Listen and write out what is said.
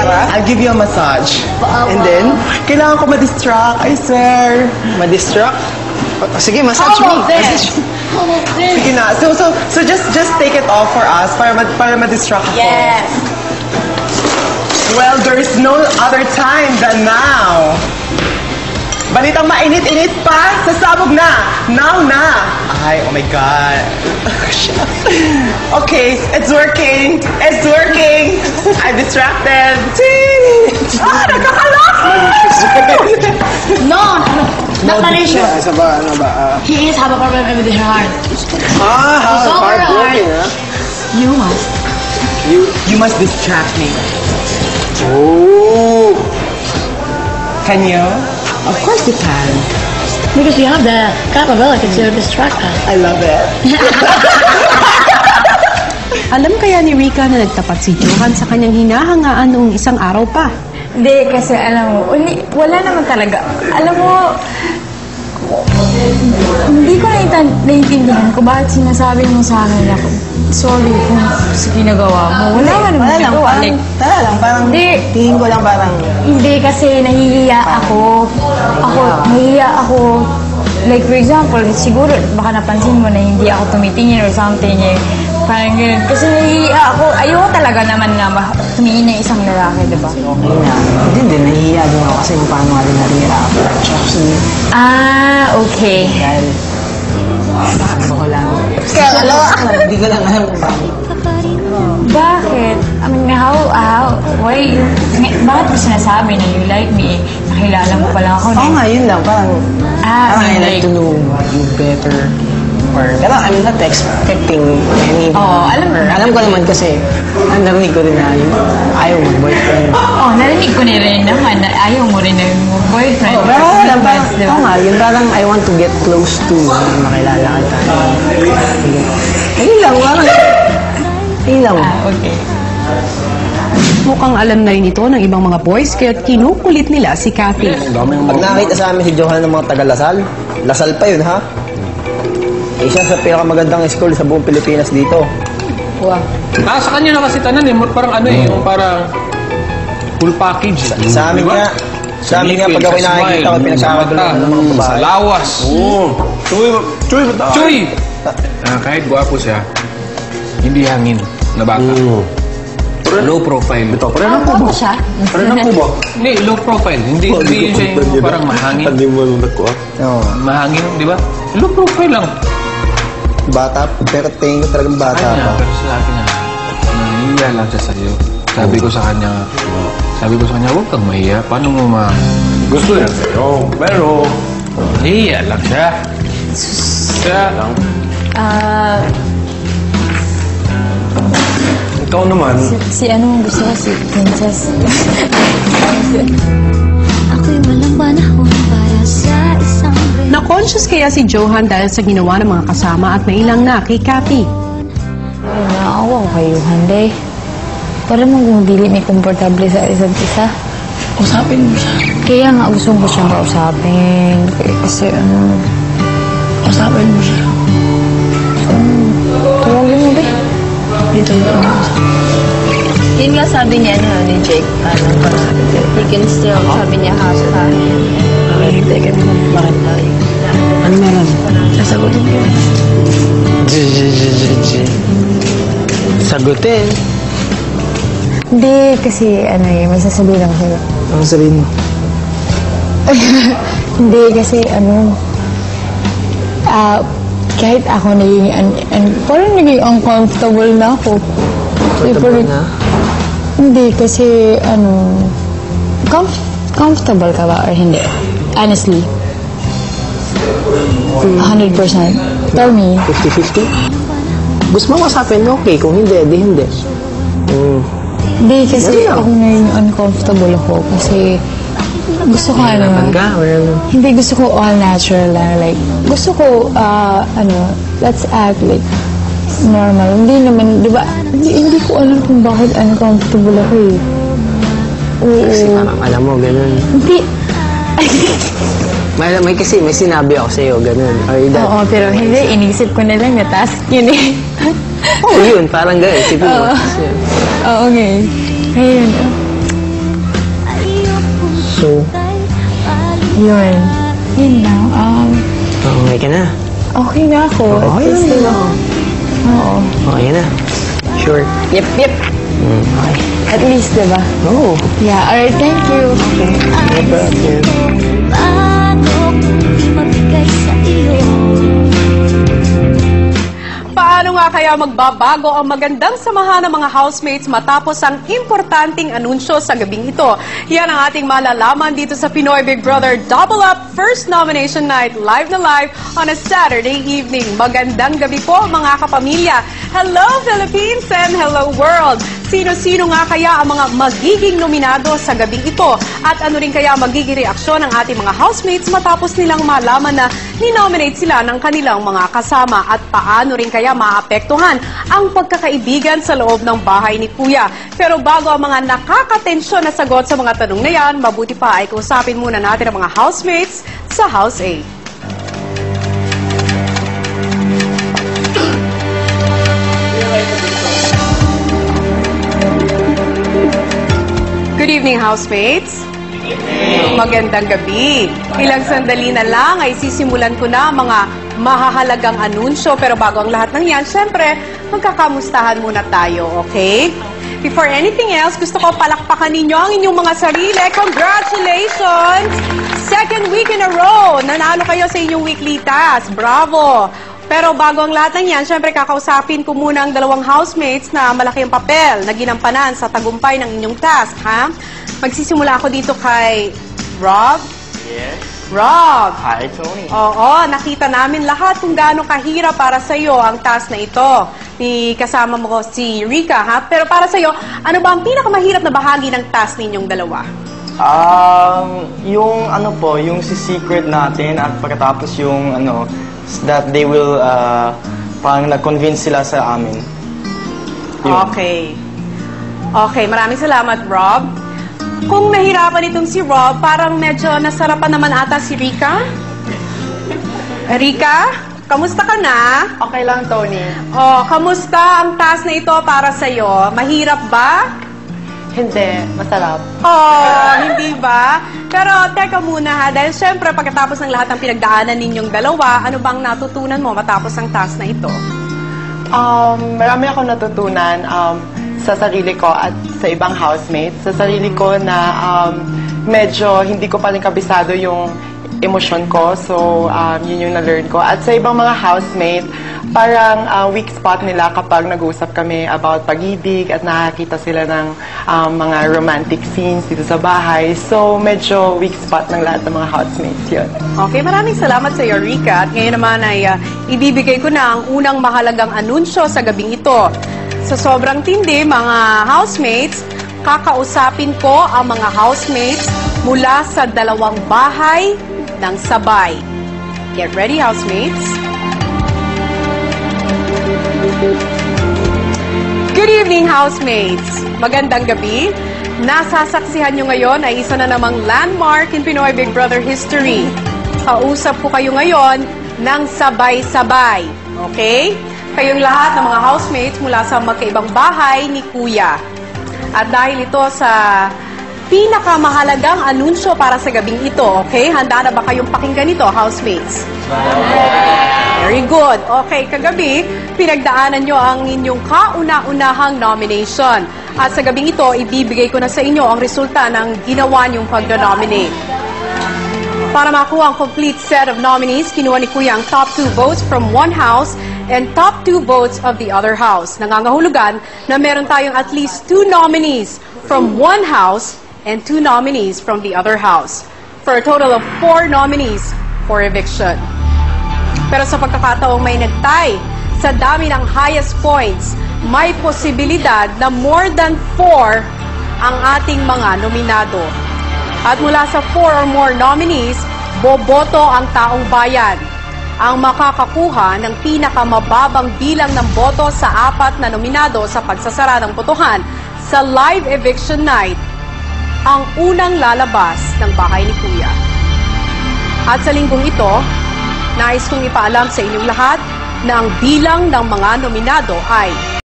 I'll give you a massage. And then, kailangan ko ma-distract, I swear. Ma-distract? Sige, massage me. Sige na. So just take it off for us para ma-distract ako. Yes. Well, there is no other time than now. Balitang mainit-init pa, sasabog na. Now na. Ay, oh my God. Okay, it's working. It's working. I'm distracted. Nakakalak! No. Not malicious. Isa ba, ano ba? He is have a problem with his heart. How heartbroken, ha? You must. You must distract me. Oh! Can you? Of course you can. Because you have the capability to distract us. I love it. Alam kaya ni Rika na nagtapat si Johan sa kanyang hinahangaan noong isang araw pa? Hindi, kasi alam mo, wala naman talaga. Alam mo, hindi ko naiintindihan kung bakit sinasabi mo sa akin na sorry kung sa ginagawa mo. Wala ka naman ginagawa. Parang tingin ko lang parang... Hindi, kasi nahihiya ako. Nahihiya ako. Like, for example, siguro, baka napansin mo na hindi ako tumitingin or something eh. Parang ganun. Kasi nahihiya ako. Ayoko talaga naman nga tumingin ng isang lalaki, diba? Okay na. Hindi, nahihiya din ako kasi kung paano nga rin narira ako. Okay. Dahil, ano ko lang. Hindi ko lang alam kung bakit. Bakit? I mean, bakit mo sinasabi na you like me? Nakilala mo pa lang ako na. Oo nga, yun lang. Parang I like to know you better. Pero I'm not expecting any... alam ko naman kasi, narinig ko rin na ayaw mag-boyfriend. Narinig ko rin naman na ayaw mo rin na boyfriend. Pero alam, parang, yun parang I want to get close to makilala ka tayo. Ayun lang, parang... Ayun lang. Okay. Mukhang alam na rin ito ng ibang mga boys kaya kinukulit nila si Kathy. Pag nakita sa amin si Johan ng mga taga-Lasal, Lasal pa yun, ha? Isa sa pinakamagandang school sa buong Pilipinas dito. Wow. Sa kanya na kasi tanan eh, parang yung parang full package. Sa amin nga, pag ako nakikita ko, pinagkakagulo ng mga babae. Sa lawas. Chuy! Kahit gwapo siya, hindi hangin na bata. Low profile. Ito, Ano po siya? Hindi, low profile. Hindi yun siya yung parang mahangin. Mahangin, di ba? Low profile lang. Bata, pero tingin ko talagang bata pa. Pero sa akin na, nahihiya lang siya sa'yo. Sabi ko sa kanya, huwag kang mahiya. Paano mo Gusto yan sa'yo, pero... Nahihiya lang siya. Kaya lang. Ikaw naman. Si ano gusto ko? Si Princess. Ako'y walang panahon para sa isang... Na-conscious kaya si Johan dahil sa ginawa ng mga kasama at nailang na kay Kathy. Naawa ko kayo, Handay. Para mong kung may komportable sa isa't isa. Usapin mo siya. Kaya nga gusto ko siyang kausapin. Kasi Usapin mo siya. Tawagin mo ba? Dito yung Yun nga sabi niya, ni Jake, he can still, sabi niya, have fun. Hintay ka naman. Bakit tayo? Ano meron? Sasagutin ko. Sagutin? Hindi, kasi may sasabihin ako sa'yo. Ano sabihin mo? Hindi, kasi kahit ako parang naging uncomfortable na ako. Comfortable na? Hindi, kasi comfortable ka ba or hindi? Honestly. 100%. Tell me. 50-50? Gusto mo masapin, okay. Kung hindi, di hindi. Hindi, kasi ako ngayon uncomfortable ako. Kasi gusto ko hindi gusto ko all natural lang. Like, gusto ko, let's act like normal. Hindi naman, di ba? Hindi ko alam kung bakit uncomfortable ako eh. Oo. Kasi parang alam mo, ganun. Hindi. may sinabi ako sa'yo, ganun. Oo, pero hindi. Inisip ko na lang na task yun eh. Oo, yun. Parang ganun. Tipo mo. Oo, okay. Ayun. Yun lang. Okay ka na. Okay na ako. Okay na. Oo. Okay na. Sure. Yep. Okay. At least, diba? Oo. Yeah, alright, thank you. No problem. Paano nga kaya magbabago ang magandang samahan ng mga housemates matapos ang importanteng anunsyo sa gabing ito? Yan ang ating malalaman dito sa Pinoy Big Brother Double Up First Nomination Night live na live on a Saturday evening. Magandang gabi po mga kapamilya. Hello Philippines and hello world! Sino-sino nga kaya ang mga magiging nominado sa gabing ito? At ano rin kaya magiging reaksyon ng ating mga housemates matapos nilang malaman na ni-nominate sila ng kanilang mga kasama? At paano rin kaya maapektuhan ang pagkakaibigan sa loob ng bahay ni Kuya? Pero bago ang mga nakakatensyon na sagot sa mga tanong na yan, mabuti pa ay kausapin muna natin ang mga housemates sa House A. Good evening, housemates. Magandang gabi. Ilang sandali na lang ay sisimulan ko na mga mahahalagang anunsyo. Pero bago ang lahat ng yan, syempre, magkakamustahan muna tayo, okay? Before anything else, gusto ko palakpakan ninyo ang inyong mga sarili. Congratulations! Second week in a row, nanalo kayo sa inyong weekly task. Bravo! Pero bago ang lahat ng yan, syempre kakausapin ko muna ang dalawang housemates na malaki ang papel na ginampanan sa tagumpay ng inyong task, ha? Magsisimula ako dito kay Rob. Yes. Rob! Hi, Tony. Oo, nakita namin lahat kung gaano kahirap para sa iyo ang task na ito. Kasama mo si Rika, ha? Pero para sa iyo, ano ba ang pinakamahirap na bahagi ng task ninyong dalawa? Yung si secret natin at pagkatapos yung that they will parang nag-convince sila sa amin. Yun. Okay, maraming salamat, Rob. Kung nahirapan itong si Rob, parang medyo nasarapan naman ata si Rika. Rika, kamusta ka na? Okay lang, Tony. Kamusta ang task na ito para sa'yo? Mahirap ba? Hindi, masarap. Hindi ba? Pero teka muna ha, dahil syempre pagkatapos ng lahat ng pinagdaanan ninyong dalawa, ano bang natutunan mo matapos ang task na ito? Marami akong natutunan sa sarili ko at sa ibang housemates. Sa sarili ko na medyo hindi ko pa rin kabisado yung emosyon ko. So, yun yung na-learn ko. At sa ibang mga housemate, parang weak spot nila kapag nag-uusap kami about pag-ibig at nakakita sila ng mga romantic scenes dito sa bahay. So, medyo weak spot ng lahat ng mga housemates yun. Okay, maraming salamat sa iyo, Rika. At ngayon naman ay ibibigay ko na ang unang mahalagang anunsyo sa gabing ito. Sa sobrang tindi, mga housemates, kakausapin ko ang mga housemates mula sa dalawang bahay ng sabay. Get ready, housemates. Good evening, housemates. Magandang gabi. Nasasaksihan nyo ngayon ay isa na namang landmark in Pinoy Big Brother history. Kausap ko kayo ngayon ng sabay-sabay. Okay? Kayong lahat ng mga housemates mula sa magkaibang bahay ni Kuya. At dahil ito sa pinakamahalagang anunsyo para sa gabing ito, okay? Handa na ba kayong pakinggan ito, housemates? Very good. Okay, kagabi, pinagdaanan nyo ang inyong kauna-unahang nomination. At sa gabing ito, ibibigay ko na sa inyo ang resulta ng ginawa niyong pag-nominate. Para makuha ang complete set of nominees, kinuha ni Kuya ang top 2 votes from one house and top 2 votes of the other house. Nangangahulugan na meron tayong at least 2 nominees from one house and 2 nominees from the other house, for a total of 4 nominees for eviction. Pero sa pagkakataong may nagtay, sa dami ng highest points, may posibilidad na more than 4 ang ating mga nominado. At mula sa 4 or more nominees, boboto ang taong bayan. Ang makakakuha ng pinakamababang bilang ng boto sa 4 na nominado sa pagsasara ng botohan sa live eviction night, ang unang lalabas ng bahay ni Kuya. At sa linggong ito, nais kong ipaalam sa inyong lahat na ang bilang ng mga nominado ay